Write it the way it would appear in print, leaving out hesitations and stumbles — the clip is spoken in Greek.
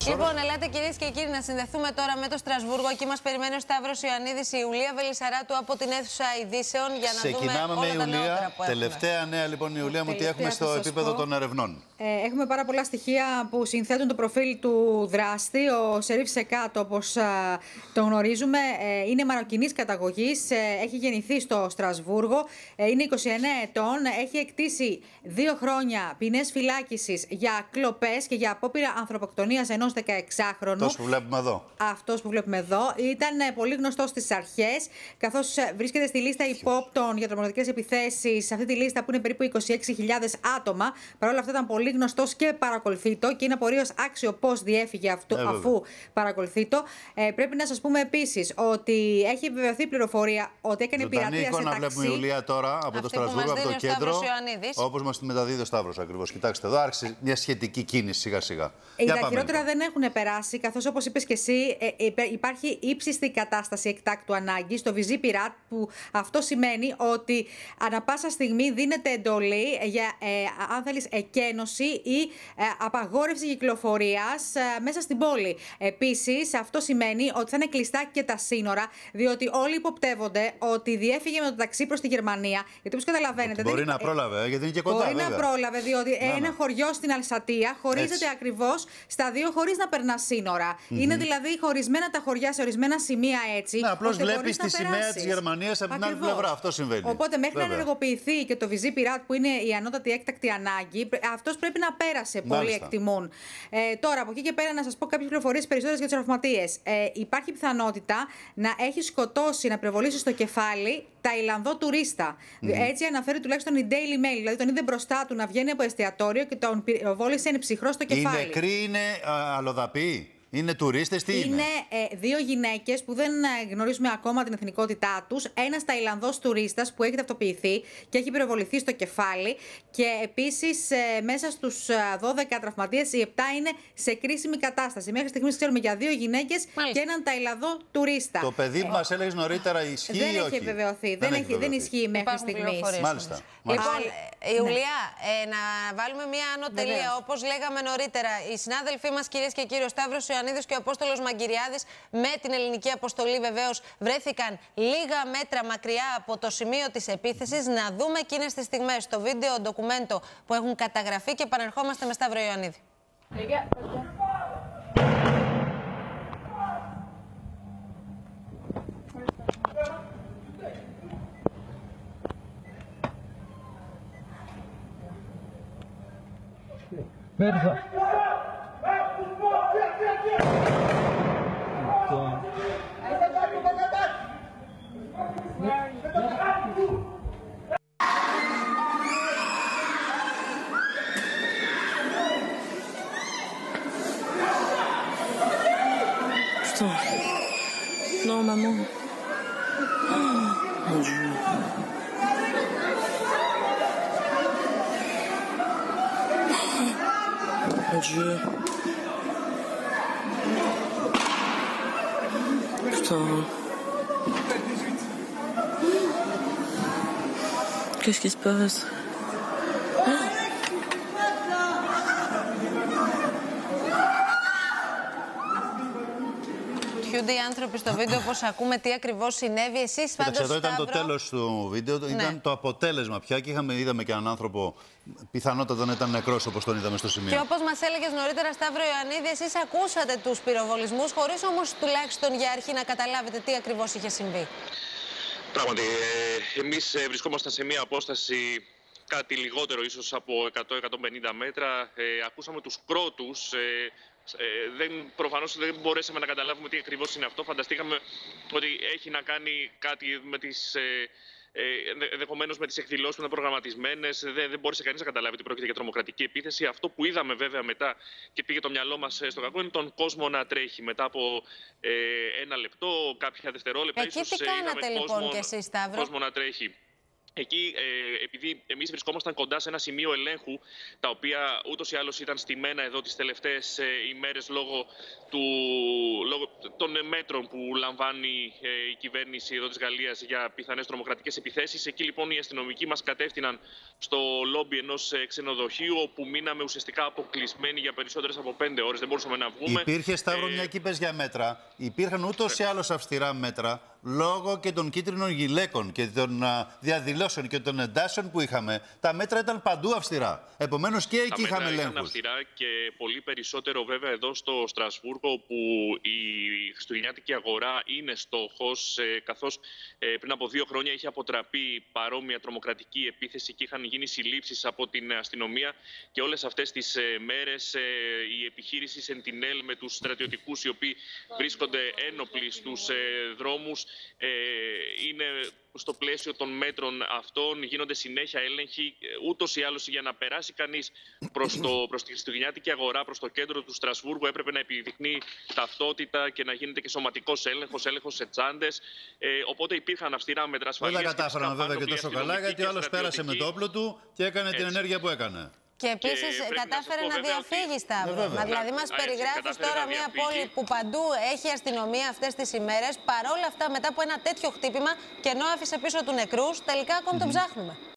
Λοιπόν, ελάτε κυρίες και κύριοι να συνδεθούμε τώρα με το Στρασβούργο. Εκεί μας περιμένει ο Σταύρος Ιωαννίδης, η Ιουλία Βελισσαράτου από την αίθουσα ειδήσεων για να ξεκινάμε δούμε όλα με τα νεότερα που τελευταία νέα λοιπόν, Ιουλία μου, τι έχουμε στο επίπεδο των ερευνών. Έχουμε πάρα πολλά στοιχεία που συνθέτουν το προφίλ του δράστη. Ο Σερίφ Σεκάτ, όπως τον γνωρίζουμε, είναι μαροκινής καταγωγής, έχει γεννηθεί στο Στρασβούργο, είναι 29 ετών, έχει εκτίσει 2 χρόνια ποινές φυλάκισης για κλοπές και για απόπειρα ανθρωποκτονίας ενός 16χρονου. Αυτός που βλέπουμε εδώ. Αυτός που βλέπουμε εδώ. Ήταν πολύ γνωστός στις αρχές, καθώς βρίσκεται στη λίστα υπόπτων για τρομοκρατικές επιθέσεις, σε αυτή τη λίστα που είναι περίπου 26.000 άτομα. Παρ' όλα αυτά ήταν πολύ γνωστός και παρακολουθείτο και είναι απορρίως άξιο πώς διέφυγε αφού παρακολουθείτο. Πρέπει να σας πούμε επίσης ότι έχει επιβεβαιωθεί πληροφορία ότι έκανε πειρατεία σε ταξί. Να βλέπουμε, Ιουλία, τώρα από το Στρασβούργο, από το κέντρο. Όπως μας τη μεταδίδει ο Σταύρος ακριβώς. Κοιτάξτε, εδώ άρχισε μια σχετική κίνηση σιγά-σιγά. Τα χειρότερα δεν έχουν περάσει, καθώς όπως είπες και εσύ, υπάρχει ύψιστη κατάσταση εκτάκτου ανάγκης στο βυζί πυράτ, που αυτό σημαίνει ότι ανα πάσα στιγμή δίνεται εντολή για, αν θέλεις, εκένωση ή απαγόρευση κυκλοφορίας μέσα στην πόλη. Επίσης, αυτό σημαίνει ότι θα είναι κλειστά και τα σύνορα, διότι όλοι υποπτεύονται ότι διέφυγε με το ταξί προς τη Γερμανία. Γιατί όπως καταλαβαίνετε. Μπορεί να πρόλαβε, γιατί είναι και κοντά. Μπορεί να πρόλαβε, διότι ένα χωριό στην Αλσατία χωρίζεται ακριβώς στα δύο χωρίς να περνά σύνορα. Είναι δηλαδή χωρισμένα τα χωριά σε ορισμένα σημεία έτσι. Ναι, απλώς βλέπεις τη σημαία της Γερμανίας από την άλλη πλευρά. Αυτό συμβαίνει. Οπότε μέχρι να ενεργοποιηθεί και το βυζί πυράτ, που είναι η ανώτατη έκτακτη ανάγκη, αυτός πρέπει να πέρασε. Πολλοί εκτιμούν. Τώρα, από εκεί και πέρα, να σας πω κάποιες πληροφορίες περισσότερες για τους τραυματίες. Υπάρχει πιθανότητα να έχει σκοτώσει, να πυροβολήσει στο κεφάλι Ταϊλανδό τουρίστα. Έτσι αναφέρει τουλάχιστον η Daily Mail. Δηλαδή τον είδε μπροστά του να βγαίνει από εστιατόριο και τον πυροβόλησε ψυχρό στο κεφάλι. Οι νεκροί είναι αλλοδαποί. Είναι τουρίστες, τι είναι? Είναι 2 γυναίκες που δεν γνωρίζουμε ακόμα την εθνικότητά τους. Ένας Ταϊλανδός τουρίστας που έχει ταυτοποιηθεί και έχει πυροβοληθεί στο κεφάλι. Και επίσης μέσα στους 12 τραυματίες, οι 7 είναι σε κρίσιμη κατάσταση. Μέχρι στιγμής ξέρουμε για 2 γυναίκες και έναν Ταϊλανδό τουρίστα. Το παιδί που μας έλεγες νωρίτερα ισχύει ή όχι? Δεν έχει επιβεβαιωθεί. Δεν ισχύει μέχρι στιγμής. Μάλιστα. Λοιπόν, Ιουλία, να βάλουμε μία άνω τελεία. Όπως λέγαμε νωρίτερα, οι συνάδελφοί μας, κυρίες και κύριοι, ο Σταύρος Ιωαννίδης και ο Απόστολος Μαγκυριάδης, με την ελληνική αποστολή βεβαίως, βρέθηκαν λίγα μέτρα μακριά από το σημείο της επίθεσης. Να δούμε εκείνες τις στιγμές, το βίντεο ντοκουμέντο που έχουν καταγραφεί και επανερχόμαστε με Σταύρο Ιωαννίδη. Putain. Non, maman. Oh, mon Dieu. Mon Dieu. Putain. Qu'est-ce qui se passe? Οι άνθρωποι στο βίντεο, όπως ακούμε, τι ακριβώς συνέβη. Εσείς πάντως, εδώ ήταν το τέλος του βίντεο, ήταν το αποτέλεσμα πια και είδαμε και έναν άνθρωπο, πιθανότατα να ήταν νεκρός, όπως τον είδαμε στο σημείο. Και όπως μας έλεγες νωρίτερα, Σταύρο Ιωαννίδη, εσείς ακούσατε τους πυροβολισμούς, χωρίς όμως τουλάχιστον για αρχή να καταλάβετε τι ακριβώς είχε συμβεί. Πράγματι, εμείς βρισκόμασταν σε μια απόσταση κάτι λιγότερο ίσως από 100-150 μέτρα. Ακούσαμε τους κρότους. Προφανώς δεν μπορέσαμε να καταλάβουμε τι ακριβώς είναι αυτό. Φανταστήκαμε ότι έχει να κάνει κάτι με τις, ενδεχομένως με τις εκδηλώσεις που είναι προγραμματισμένες. Δεν μπόρεσε κανείς να καταλάβει ότι πρόκειται για τρομοκρατική επίθεση. Αυτό που είδαμε βέβαια μετά και πήγε το μυαλό μας στο κακό είναι τον κόσμο να τρέχει. Μετά από 1 λεπτό, κάποια δευτερόλεπτα, εκεί τι κάνατε λοιπόν κι εσείς, Σταύρο? Κόσμο να τρέχει. Εκεί, επειδή εμείς βρισκόμασταν κοντά σε ένα σημείο ελέγχου, τα οποία ούτως ή άλλως ήταν στημένα εδώ τις τελευταίες ημέρες λόγω των μέτρων που λαμβάνει η κυβέρνηση εδώ της Γαλλίας για πιθανές τρομοκρατικές επιθέσεις. Εκεί λοιπόν οι αστυνομικοί μας κατεύθυναν στο λόμπι ενός ξενοδοχείου, όπου μείναμε ουσιαστικά αποκλεισμένοι για περισσότερες από 5 ώρες. Δεν μπορούσαμε να βγούμε. Υπήρχε, Σταύρο, μια και είπες για μέτρα. Υπήρχαν ούτως ή άλλως αυστηρά μέτρα λόγω και των κίτρινων γυλαίκων και των διαδηλώσεων και των εντάσεων που είχαμε. Τα μέτρα ήταν παντού αυστηρά. Επομένως και εκεί είχαμε ελέγχους. Ήταν αυστηρά και πολύ περισσότερο βέβαια εδώ στο Στρασβούργο, όπου η χριστουγεννιάτικη αγορά είναι στόχος, καθώς πριν από 2 χρόνια είχε αποτραπεί παρόμοια τρομοκρατική επίθεση και είχαν γίνει συλλήψεις από την αστυνομία. Και όλες αυτές τις μέρες η επιχείρηση Σεντινέλ με τους στρατιωτικούς οι οποίοι βρίσκονται ένοπλοι στους δρόμους είναι στο πλαίσιο των μέτρων αυτών. Γίνονται συνέχεια έλεγχοι, ούτως ή άλλως για να περάσει κανείς προς τη χριστουγεννιάτικη αγορά, προς το κέντρο του Στρασβούργου, έπρεπε να επιδεικνύει ταυτότητα και να γίνεται και σωματικός έλεγχος σε τσάντες. Οπότε υπήρχαν αυστηρά μέτρα ασφαλείας. Δεν τα κατάφεραν βέβαια και τόσο καλά, γιατί ο άλλος πέρασε με το όπλο του και έκανε την ενέργεια που έκανε. Και επίσης κατάφερε να διαφύγει, Σταύρο. Δηλαδή μας περιγράφεις τώρα μια πόλη που παντού έχει αστυνομία αυτές τις ημέρες. Παρόλα αυτά, μετά από ένα τέτοιο χτύπημα και ενώ άφησε πίσω του νεκρούς, τελικά ακόμη τον ψάχνουμε.